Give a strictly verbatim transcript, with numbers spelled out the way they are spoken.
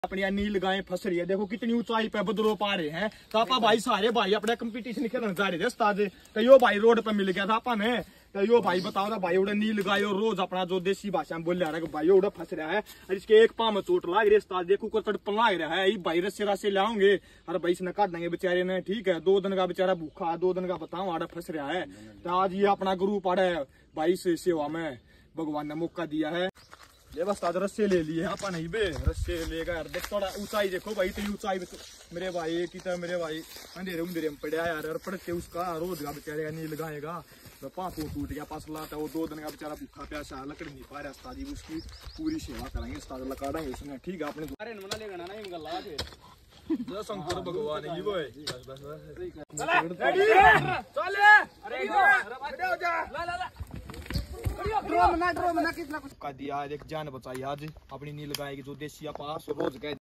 अपनी नील गायें फंस रही है, देखो कितनी ऊंचाई पे बदरो पा रहे हैं। तो आपा भाई सारे भाई अपने कंपटीशन खेलने जा रहे थे उस्ताद, तो यो भाई रोड पे मिल गया था आपा ने। तो यो भाई बताओ ना भाई उड़े नील गाय और रोज अपना जो देसी भाषा में बोल रहा है भाई उड़े फंस रहा है और इसके एक पाँव में चोट लाग रही है उस्ताद, देखो को तड़पन लाग रहा है। ये भाई रस्से रस्से लाओगे और भाई इसने काट देंगे बेचारे ने, ठीक है। दो दिन का बेचारा भूखा, दो दिन का बताओ आड़ा फंस रहा है। तो आज ये अपना ग्रुप आड़ा है भाई से सेवा में भगवान ने मौका दिया है। ये बस आज रस्से ले लिए आपा नहीं बे, रस्से लेगा यार। देख थोड़ा ऊंचाई देखो भाई, इतनी ऊंचाई मेरे भाई की तरह मेरे भाई अंधेरे उंधेरे में पड़ा यार। और पड़ते उसका रोज का बेचारे नहीं लगाएगा तो पाँव टूट गया पसला था वो, दो दिन का बेचारा भूखा प्यासा लकड़ नहीं पा रहा उस्ताद, उसकी पूरी सेवा करेंगे उस्ताद, लगा देंगे उसने, ठीक है। आपने शंकर भगवान की वो का दिया, एक जान बचाई आज अपनी नील गाय की जो देसी पास रोज गए।